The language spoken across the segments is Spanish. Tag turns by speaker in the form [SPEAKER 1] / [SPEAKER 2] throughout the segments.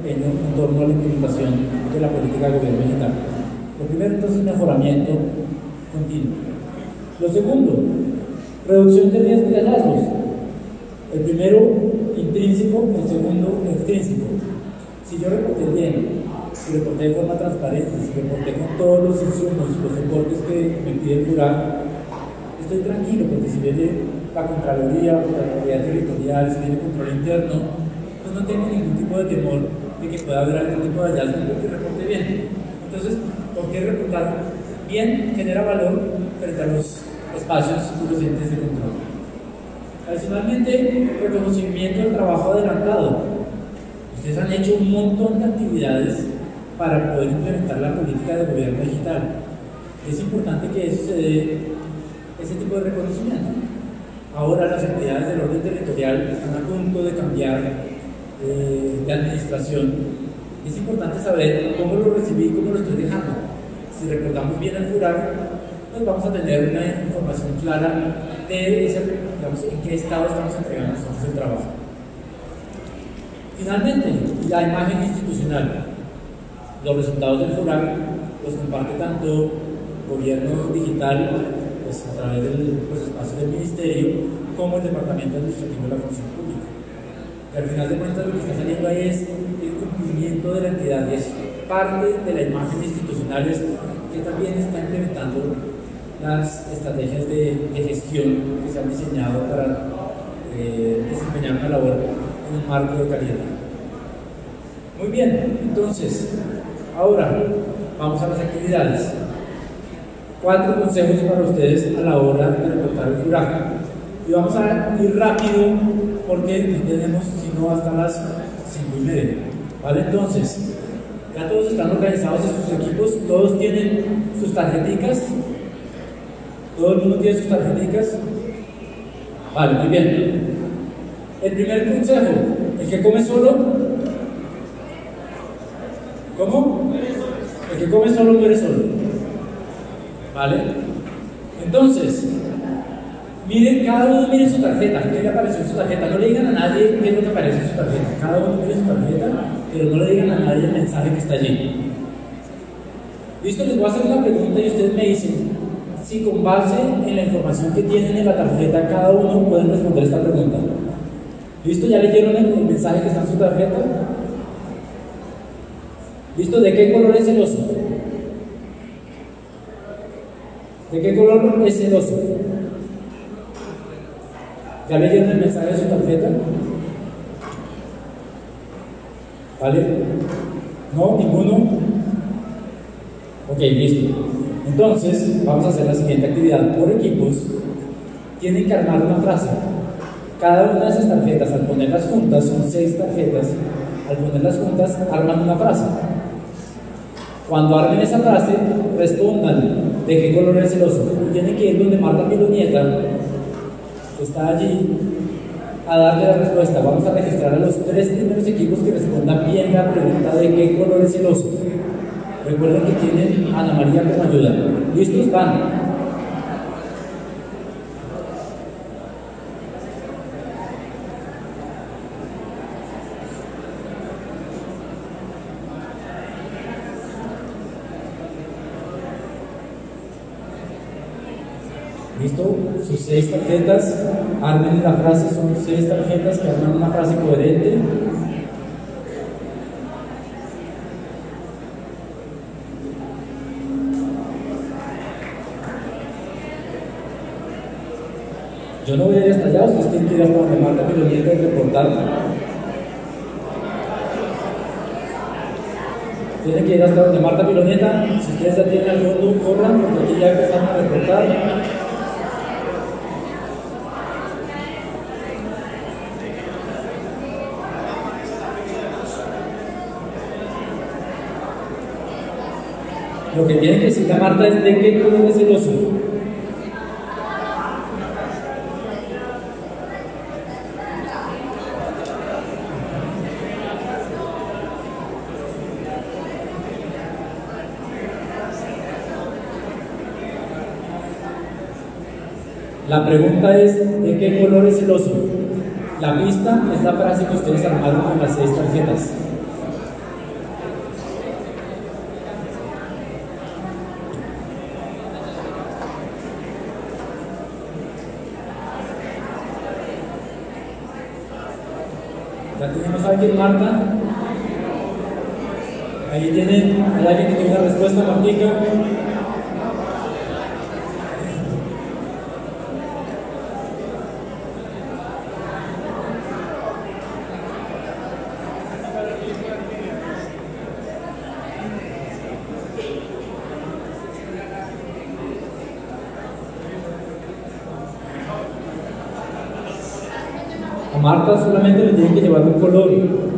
[SPEAKER 1] desempeño en torno a la implementación de la política de gobierno digital. Lo primero, entonces, mejoramiento continuo. Lo segundo, reducción de riesgos de hallazgos. El primero, intrínseco; el segundo, extrínseco. Si yo reporté bien, si reporté de forma transparente, si reporté con todos los insumos, los soportes que me pide el FURAC, estoy tranquilo, porque si viene la Contraloría Territorial, si viene control interno, pues no tengo ningún tipo de temor de que pueda haber algún tipo de hallazgo porque reporte bien. Entonces, ¿por qué reportar bien genera valor frente a los espacios y los entes de control? Adicionalmente, reconocimiento del trabajo adelantado. Ustedes han hecho un montón de actividades para poder implementar la política de gobierno digital. Es importante que eso se dé, ese tipo de reconocimiento. Ahora las entidades del orden territorial están a punto de cambiar de administración. Es importante saber cómo lo recibí y cómo lo estoy dejando. Si recordamos bien el FURAC, pues vamos a tener una información clara de ese, digamos, en qué estado estamos entregando nosotros el trabajo. Finalmente, la imagen institucional. Los resultados del FURAC los comparte tanto gobierno digital, pues a través de los espacios del ministerio, como el departamento administrativo de la función pública. Y al final de cuentas lo que está saliendo ahí es el cumplimiento de la entidad, y es parte de la imagen institucional que también está implementando las estrategias de gestión que se han diseñado para desempeñar una labor en un marco de calidad. Muy bien, entonces, ahora vamos a las actividades. 4 consejos para ustedes a la hora de reportar el FURAC. Y vamos a ir rápido porque no tenemos sino hasta las 5:30. ¿Vale? Entonces, ya todos están organizados en sus equipos, todos tienen sus tarjeticas. ¿Todo el mundo tiene sus tarjeticas? Vale, muy bien. El primer consejo, el que come solo. ¿Cómo? El que come solo muere solo. ¿Vale? Entonces, miren, cada uno mire su tarjeta. ¿Qué le apareció en su tarjeta? No le digan a nadie qué es lo que aparece en su tarjeta. Cada uno mire su tarjeta, pero no le digan a nadie el mensaje que está allí. Listo, les voy a hacer una pregunta y ustedes me dicen si con base en la información que tienen en la tarjeta cada uno pueden responder esta pregunta. ¿Listo? ¿Ya leyeron el mensaje que está en su tarjeta? ¿Listo? ¿De qué color es el oso? ¿De qué color es el oso? ¿Ya leyeron el mensaje de su tarjeta? ¿Vale? ¿No? ¿Ninguno? Ok, listo. Entonces, vamos a hacer la siguiente actividad. Por equipos, tienen que armar una frase. Cada una de esas tarjetas, al ponerlas juntas, son 6 tarjetas. Al ponerlas juntas, arman una frase. Cuando armen esa frase, respondan de qué color es el oso. Tienen que ir donde Marta Pilonieta, que está allí, a darle la respuesta. Vamos a registrar a los 3 primeros equipos que respondan bien la pregunta de qué color es el oso. Recuerden que tienen a Ana María como ayuda. ¿Listos? Van. ¿Listo? Sus 6 tarjetas, armen la frase, son 6 tarjetas que arman una frase coherente. Yo no voy a ir hasta allá, ustedes tienen que ir hasta donde Marta Pilonieta y reportar. Tienen que ir hasta donde Marta Pilonieta. Si ustedes ya tienen al fondo, corran, porque aquí ya empezaron a reportar. Lo que tiene que decir la Marta es de qué color es el oso. La pregunta es, ¿de qué color es el oso? La pista es la frase que ustedes armaron con las 6 tarjetas. ¿Ya tenemos a alguien, Marta? Ahí tienen, ¿hay alguien que tiene una respuesta, Martica? A Marta solamente le tienen que llevar un color.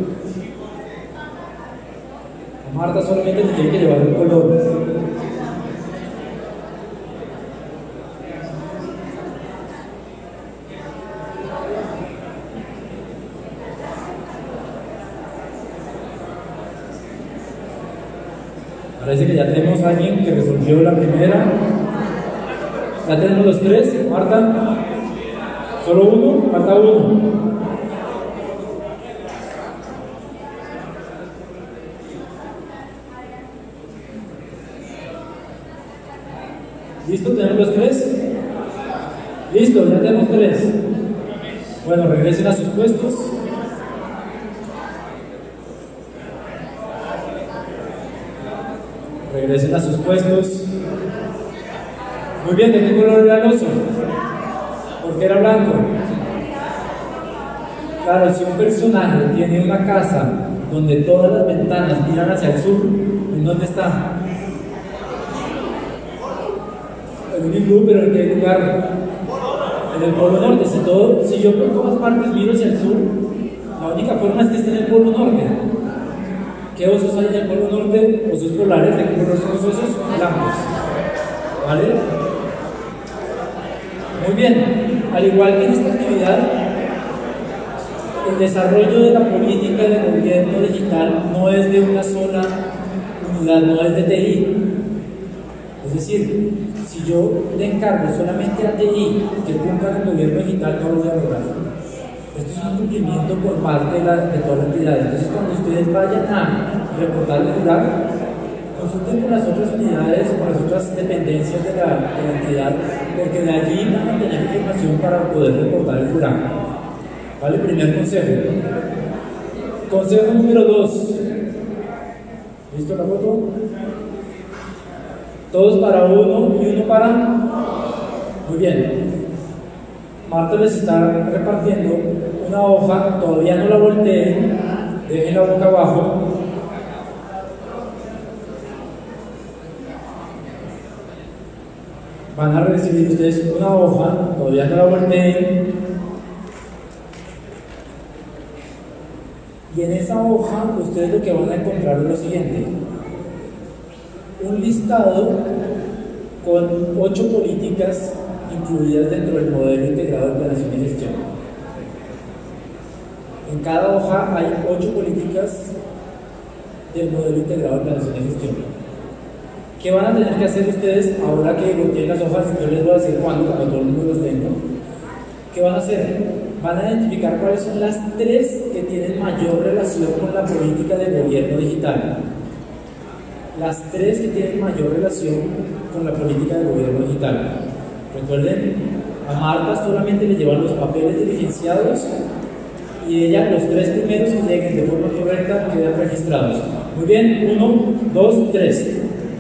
[SPEAKER 1] A Marta solamente le tienen que llevar un color. Parece que ya tenemos a alguien que resolvió la primera. Ya tenemos los tres, Marta. Solo uno, falta uno. ¿Listo? ¿Tenemos los tres? Listo, ya tenemos tres. Bueno, regresen a sus puestos. Regresen a sus puestos. Muy bien, ¿de qué color era el oso? ¿Por qué era blanco? Claro, si un personaje tiene una casa donde todas las ventanas miran hacia el sur, ¿en dónde está? En un iglú, pero ¿en qué lugar? En el Polo Norte. Si yo por todas partes miro hacia el sur, la única forma es que esté en el Polo Norte. ¿Qué osos hay en el Polo Norte? Osos polares. ¿De qué color son los osos? Blancos. ¿Vale? Muy bien. Al igual que en esta actividad, el desarrollo de la política de gobierno digital no es de una sola unidad, no es de TI. Es decir, si yo le encargo solamente a TI que cumpla con el gobierno digital, no lo voy a lograr. Esto es un cumplimiento por parte de toda la entidad. Entonces, cuando ustedes vayan a reportar el FURAC, consulten con las otras unidades o con las otras dependencias de la entidad, porque de allí van a tener información para poder reportar el FURAC. ¿Vale? Primer consejo. Consejo número 2. ¿Listo la foto? Todos para uno y uno para. Muy bien. Marta les está repartiendo una hoja, todavía no la volteen, dejen la boca abajo. Van a recibir ustedes una hoja, todavía no la volteen. Y en esa hoja ustedes lo que van a encontrar es lo siguiente: un listado con 8 políticas incluidas dentro del modelo integrado de planeación y gestión. En cada hoja hay 8 políticas del modelo integrado de planeación y gestión. ¿Qué van a tener que hacer ustedes ahora que tienen las hojas? Yo les voy a decir cuando todo el mundo las tenga. ¿Qué van a hacer? Van a identificar cuáles son las 3 que tienen mayor relación con la política de gobierno digital. Las 3 que tienen mayor relación con la política de gobierno digital. Recuerden, a Marta solamente le llevan los papeles diligenciados y ella, los 3 primeros que lleguen de forma correcta, quedan registrados. Muy bien, 1, 2, 3.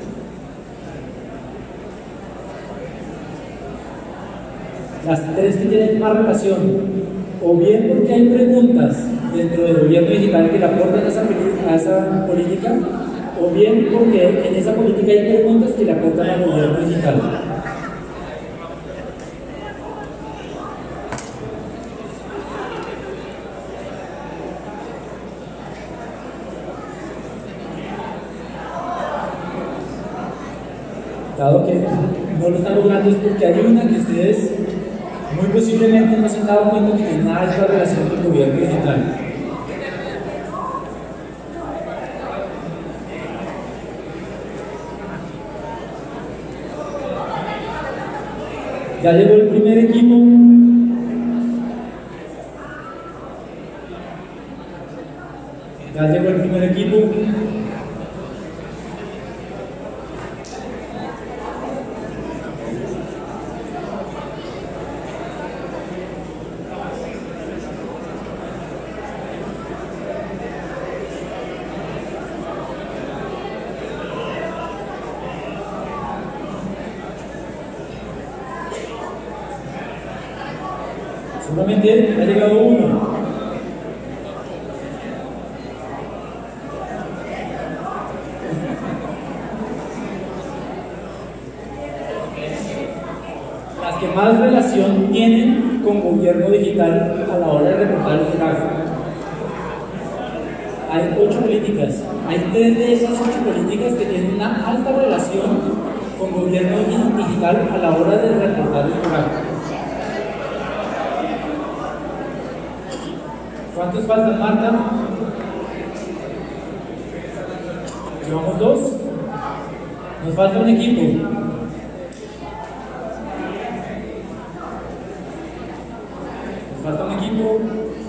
[SPEAKER 1] Las 3 que tienen más relación, o bien porque hay preguntas dentro del gobierno digital que le aportan a esa política, o bien porque en esa política hay preguntas que le aportan al gobierno digital. Dado que no lo están logrando es porque hay una que ustedes muy posiblemente no se han dado cuenta que tiene una alta relación con el gobierno digital. Ya llegó el primer equipo. Ya llegó el primer equipo. Seguramente ha llegado uno. Las que más relación tienen con gobierno digital a la hora de reportar el fraude. Hay 8 políticas. Hay 3 de esas 8 políticas que tienen una alta relación con gobierno digital a la hora de reportar el fraude. ¿Cuántos faltan, Marta? ¿Llevamos 2? Nos falta un equipo. Nos falta un equipo.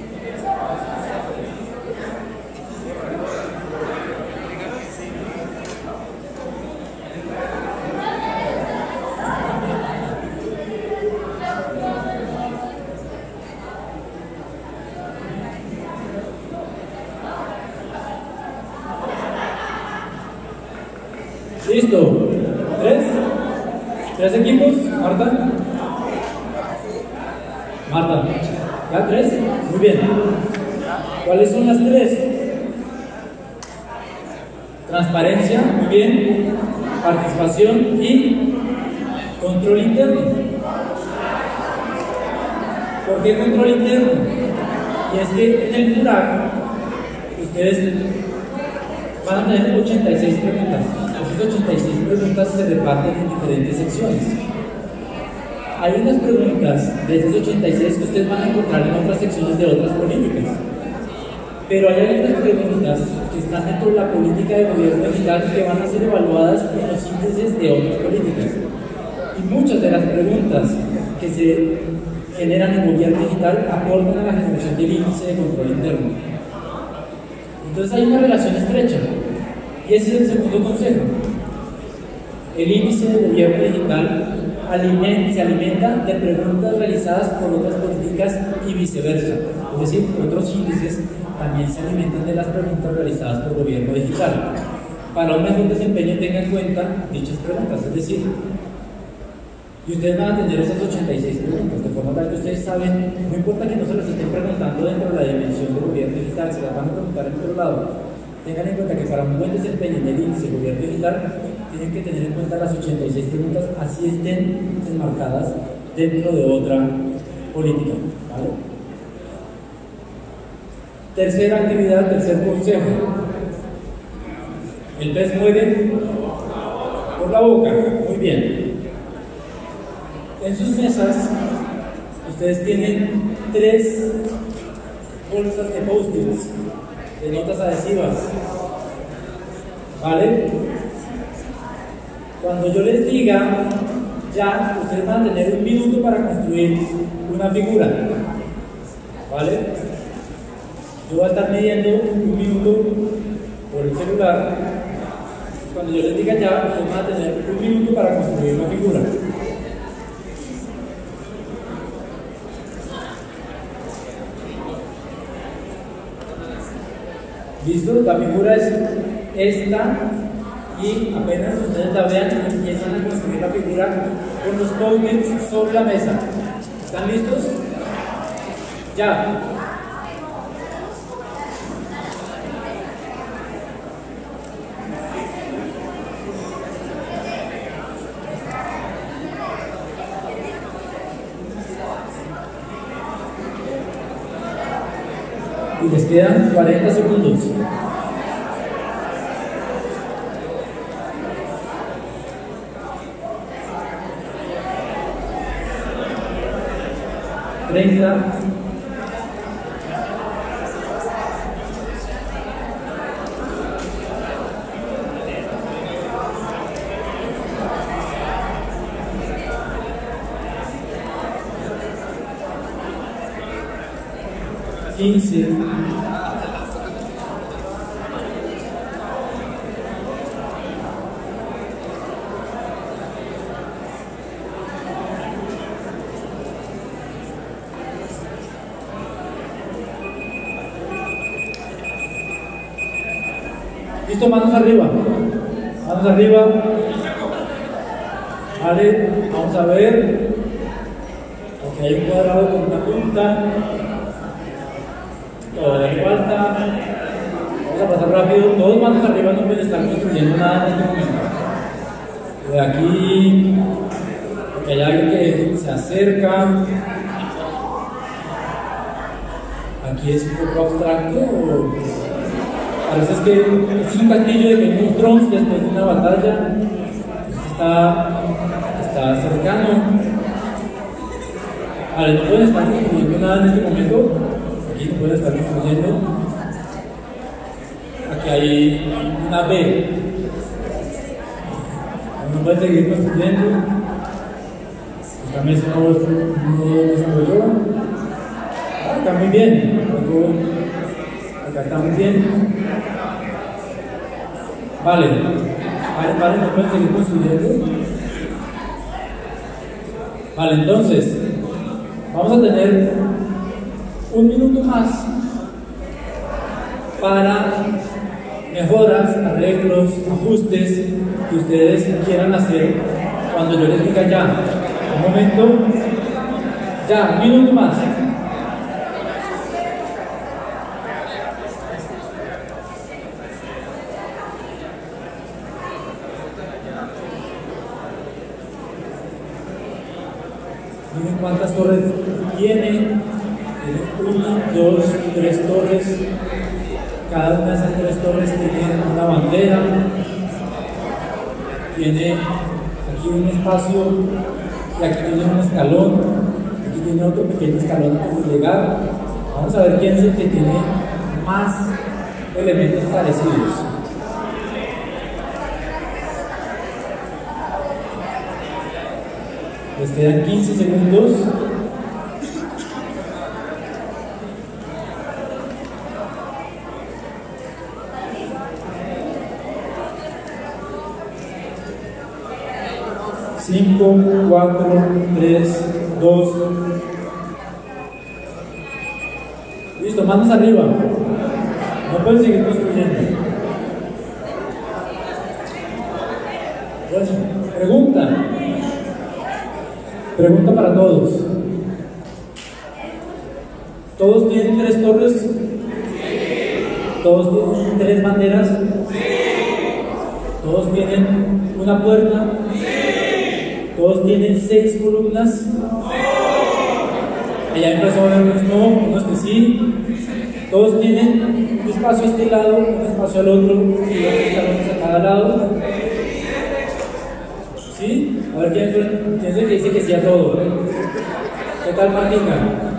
[SPEAKER 1] Listo. ¿Tres equipos? Marta. Marta. ¿Ya 3? Muy bien. ¿Cuáles son las 3? Transparencia, muy bien. Participación y control interno. ¿Por qué control interno? Y es que en el FURAC ustedes van a tener 86 preguntas. Esas 86 preguntas se reparten en diferentes secciones. Hay unas preguntas de esas 86 que ustedes van a encontrar en otras secciones de otras políticas. Pero hay algunas preguntas que están dentro de la política de gobierno digital que van a ser evaluadas en los índices de otras políticas. Y muchas de las preguntas que se generan en gobierno digital aportan a la generación del índice de control interno. Entonces hay una relación estrecha. Y ese es el segundo consejo. El índice de gobierno digital se alimenta de preguntas realizadas por otras políticas y viceversa. Es decir, otros índices también se alimentan de las preguntas realizadas por gobierno digital. Para un mejor desempeño tengan en cuenta dichas preguntas, es decir, y ustedes van a tener esas 86 preguntas, de forma tal que ustedes saben, no importa que no se las estén preguntando dentro de la dimensión del gobierno digital, se las van a preguntar en otro lado. Tengan en cuenta que para un buen desempeño en el índice de gobierno digital tienen que tener en cuenta las 86 preguntas, así estén enmarcadas dentro de otra política, ¿vale? Tercera actividad, tercer consejo. El pez muere por la boca. Muy bien. En sus mesas ustedes tienen 3 bolsas de post-its, de notas adhesivas, ¿vale? Cuando yo les diga ya, ustedes van a tener 1 minuto para construir una figura, ¿vale? Yo voy a estar midiendo 1 minuto por el celular. Cuando yo les diga ya, ustedes van a tener 1 minuto para construir una figura. ¿Listo? La figura es esta y apenas ustedes la vean empiezan a construir la figura con los post-its sobre la mesa. ¿Están listos? Ya. Y les quedan 40 segundos. Treinta. 15. Listo, manos arriba. Manos arriba. Vale, vamos a ver. Ok. Aquí hay un cuadrado con una punta. Todavía falta. Vamos a pasar rápido. Todos manos arriba no pueden estar construyendo nada en este momento. De aquí, porque hay alguien que se acerca. Aquí es un poco abstracto. Parece que este es un castillo de Game of Thrones después de una batalla. Está cercano. Vale, no pueden estar construyendo nada en este momento. Aquí no pueden estar construyendo. Aquí hay una B. No pueden seguir construyendo. Esta mesa no desarrolló. Está muy bien. Acá está muy bien. Vale, no pueden seguir construyendo. Vale, entonces vamos a tener un minuto más para mejoras, arreglos, ajustes que ustedes quieran hacer cuando yo les diga ya. Un momento, ya, un minuto más. Miren cuántas torres tiene. 1, 2, 3 torres. Cada una de esas 3 torres tiene una bandera. Tiene aquí un espacio y aquí tiene un escalón. Aquí tiene otro pequeño escalón para llegar. Vamos a ver quién es el que tiene más elementos parecidos. Les quedan 15 segundos. Cinco, 4, 3, 2. Listo, manos arriba. No pueden seguir construyendo. Bueno, pregunta para todos. ¿Todos tienen 3 torres? ¿Todos tienen 3 banderas? ¿Todos tienen una puerta? ¿Todos tienen 6 columnas? Allá empezó a ver unos no, unos que sí. ¿Todos tienen un espacio a este lado, un espacio al otro y 2 escalones a cada lado? ¿Sí? A ver, ¿quién es el que dice que sí a todo? ¿Qué tal, Martica?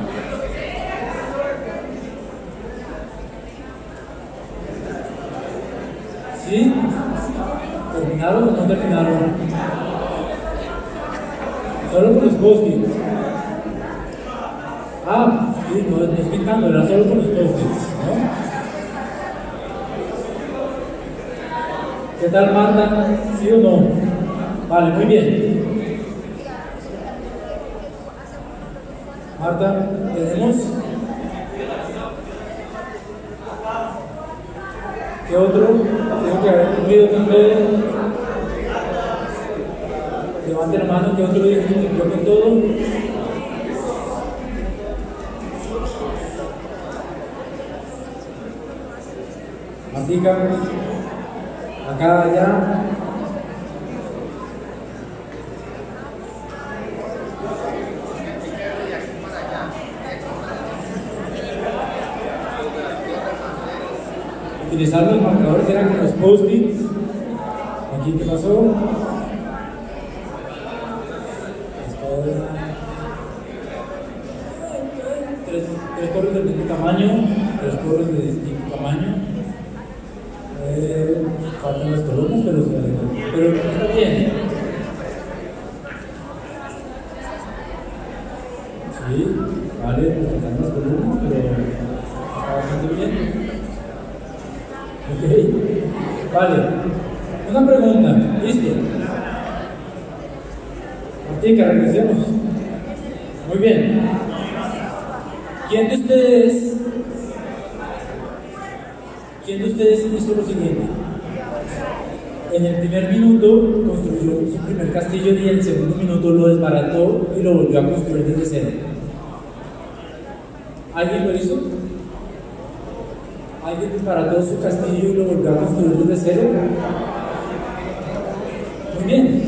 [SPEAKER 1] ¿Sí? ¿Terminaron o no terminaron? Solo con los post-its. Ah, sí, no estoy pintando, era solo con los post-its, ¿no? ¿Qué tal, Marta? ¿Sí o no? Vale, muy bien. Marta, ¿tenemos? ¿Qué otro? Tengo que haber cumplido con todo. Levante la mano, ¿qué otro dijo que cumplió con todo? Martica, acá, allá. Utilizar los marcadores eran con los post-its. Aquí, ¿qué pasó? Tres torres de distinto tamaño, 3 torres de distinto tamaño. Faltan las columnas, pero está bien. Sí, vale, pues faltan las columnas, pero está bastante bien. Ok, vale. Una pregunta, listo. Martica, regresemos. Muy bien. ¿Quién de ustedes hizo lo siguiente? En el primer minuto construyó su primer castillo y en el segundo minuto lo desbarató y lo volvió a construir desde cero. ¿Alguien lo hizo? ¿Alguien desbarató su castillo y lo volvió a construir desde cero? Muy bien.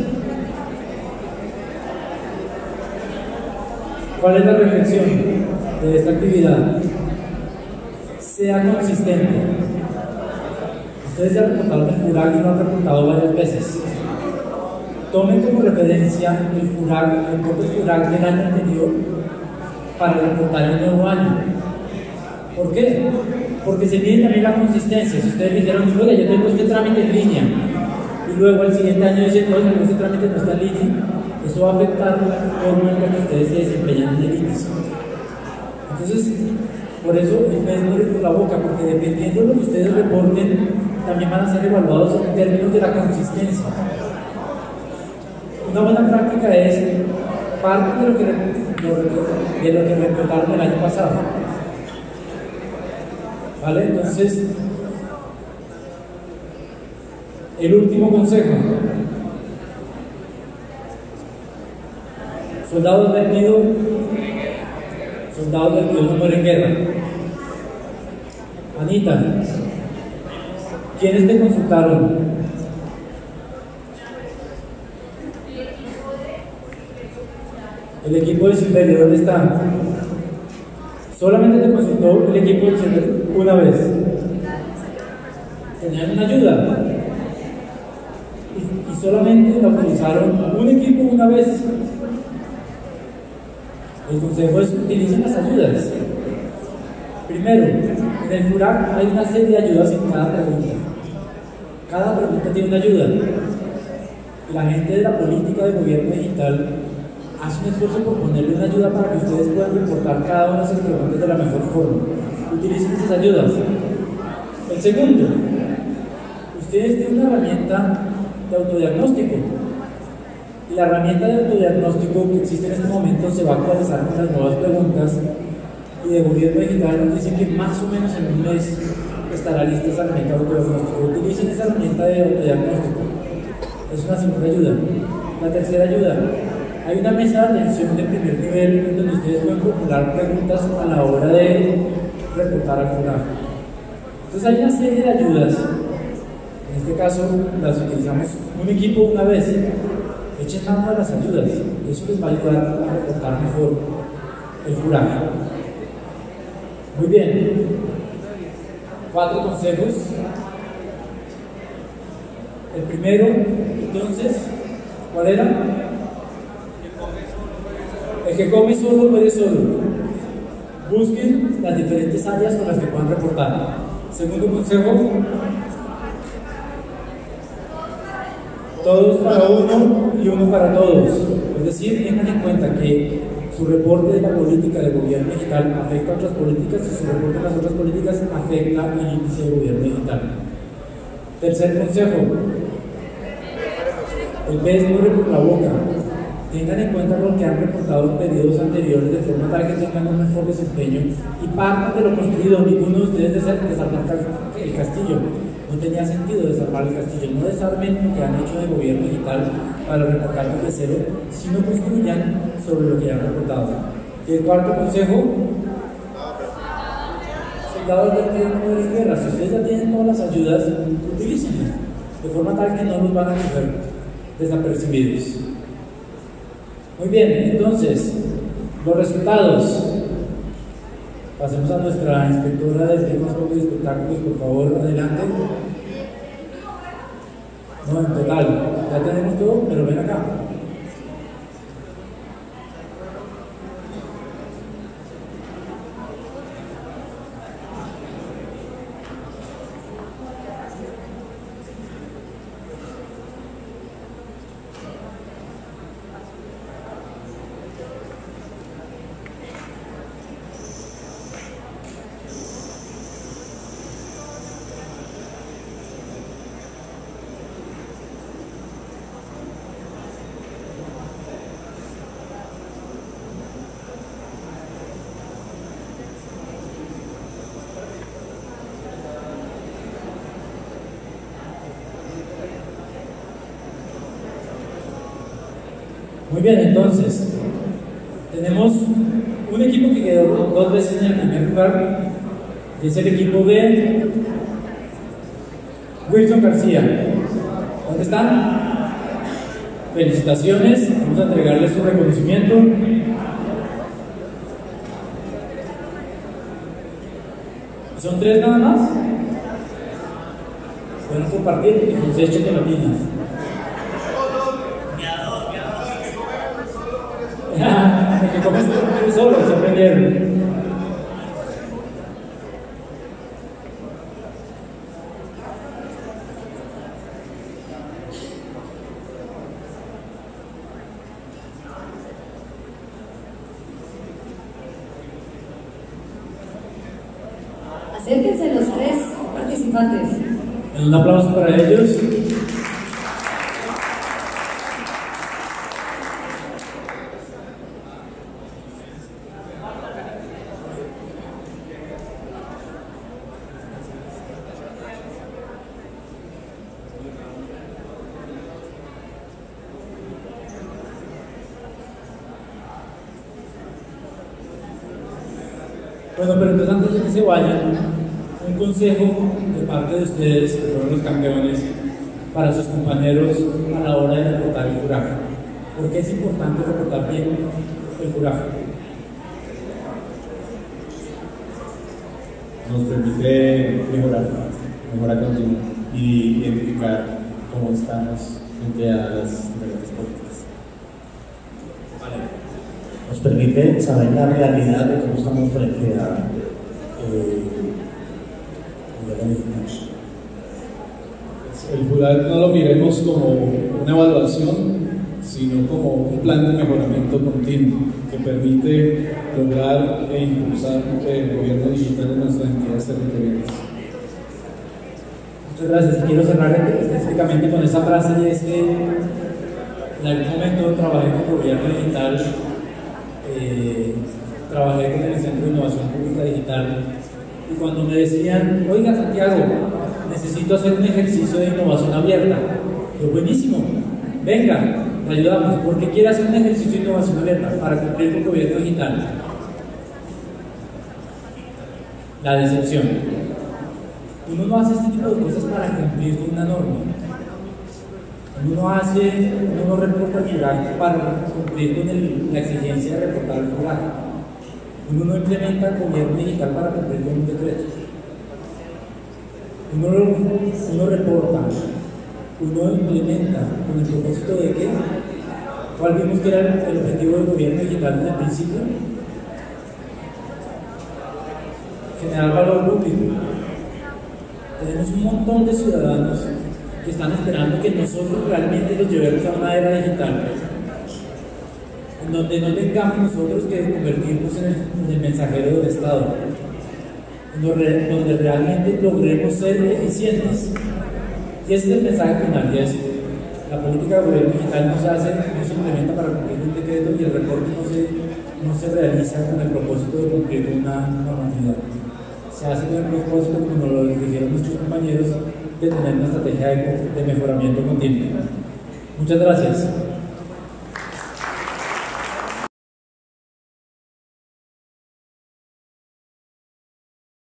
[SPEAKER 1] ¿Cuál es la reflexión de esta actividad? Sea consistente. Ustedes ya reportaron el FURAG y lo han reportado varias veces. Tomen como referencia el FURAG, el reporte FURAG del año anterior para reportar el nuevo año. ¿Por qué? Porque se mide también la consistencia. Si ustedes dijeron, oiga, yo tengo este trámite en línea, y luego al siguiente año dicen, oiga, este trámite no está en línea, eso va a afectar la forma en la que ustedes se desempeñan en el índice. Entonces, por eso el pez muere por la boca, porque dependiendo de lo que ustedes reporten, también van a ser evaluados en términos de la consistencia. Una buena práctica es parte de lo que reportaron el año pasado. ¿Vale? Entonces, el último consejo. Soldado advertido no muere en guerra. Anita, ¿quiénes te consultaron? El equipo de Silverio, ¿dónde está? Solamente te consultó el equipo de Silverio una vez. Tenían una ayuda. Y solamente la utilizaron un equipo una vez. El consejo es que utilicen las ayudas. Primero, en el FURAG hay una serie de ayudas en cada pregunta. Cada pregunta tiene una ayuda. La gente de la política de gobierno digital hace un esfuerzo por ponerle una ayuda para que ustedes puedan reportar cada una de esas preguntas de la mejor forma. Utilicen esas ayudas. El segundo, ustedes tienen una herramienta de autodiagnóstico. Y la herramienta de autodiagnóstico que existe en este momento se va a actualizar con las nuevas preguntas. Y de gobierno digital nos dice que más o menos en un mes estará lista esa herramienta de autodiagnóstico. Utilicen esa herramienta de autodiagnóstico. Es una segunda ayuda. La tercera ayuda. Hay una mesa de atención de primer nivel en donde ustedes pueden formular preguntas a la hora de reportar al FURAG. Entonces hay una serie de ayudas. En este caso las utilizamos un equipo una vez. Echen mano a las ayudas. Eso les va a ayudar a reportar mejor el FURAG. Muy bien. 4 consejos. El primero, entonces, ¿cuál era? El que come solo muere solo. Busquen las diferentes áreas con las que puedan reportar. Segundo consejo, todos para uno y uno para todos. Es decir, tengan en cuenta que su reporte de la política de gobierno digital afecta a otras políticas y su reporte de las otras políticas afecta el índice de gobierno digital. Tercer consejo, el pez muere por la boca. Tengan en cuenta lo que han reportado en periodos anteriores de forma tal que tengan un mejor desempeño y partan de lo construido. Ninguno de ustedes desarmar el castillo. No tenía sentido desarmar el castillo. No desarmen lo que han hecho de gobierno digital para reportar desde cero, sino construyan sobre lo que ya han reportado. Y el cuarto consejo, soldados advertidos no mueren en guerra. Si ustedes ya tienen todas las ayudas, utilícenlas de forma tal que no los van a coger desapercibidos. Muy bien, entonces, los resultados. Pasemos a nuestra inspectora de temas y espectáculos, por favor, adelante. No, en total, ya tenemos todo, pero ven acá. Muy bien, entonces, tenemos un equipo que quedó 2 veces en el primer lugar es el equipo de Wilson García. ¿Dónde están? Felicitaciones, vamos a entregarles su reconocimiento. ¿Son 3 nada más? Pueden compartir y con 6 chocolatinas. El que comes solo, se aprendieron.
[SPEAKER 2] Acérquense los 3 participantes.
[SPEAKER 1] Un aplauso para ellos. Bueno, pero entonces antes de que se vayan, un consejo de parte de ustedes, que fueron los campeones, para sus compañeros a la hora de reportar el furaje. ¿Por qué es importante reportar bien el furaje?
[SPEAKER 3] Nos permite mejorar continua y identificar cómo estamos frente a las diferentes políticas.
[SPEAKER 4] Nos permite saber la realidad de cómo estamos frente a
[SPEAKER 3] el FURAC no lo miremos como una evaluación, sino como un plan de mejoramiento continuo que permite lograr e impulsar el gobierno digital de nuestras entidades territoriales.
[SPEAKER 1] Muchas gracias. Y quiero cerrar específicamente con esa frase, y es que en algún momento trabajé con gobierno digital, trabajé con el Centro de Innovación Pública Digital, y cuando me decían, oiga Santiago, necesito hacer un ejercicio de innovación abierta, yo, buenísimo, venga, le ayudamos. ¿Por qué quiere hacer un ejercicio de innovación abierta? Para cumplir con el gobierno digital. La decepción. Uno no hace este tipo de cosas para cumplir con una norma. Uno no reporta el FURAC para cumplir con la exigencia de reportar el FURAC. Uno no implementa el gobierno digital para cumplir con un decreto. Uno reporta, uno implementa con el propósito de que, ¿cuál vimos que era el objetivo del gobierno digital desde el principio? Generar valor público. Tenemos un montón de ciudadanos que están esperando que nosotros realmente los llevemos a una era digital, en donde no tengamos nosotros que convertirnos en el mensajero del Estado, donde realmente logremos ser eficientes. Y ese es el mensaje final, y es: la política de gobierno digital no se implementa para cumplir un decreto, y el reporte no se realiza con el propósito de cumplir con una normatividad. Se hace con el propósito, como lo dijeron nuestros compañeros, de tener una estrategia de mejoramiento continuo. Muchas gracias.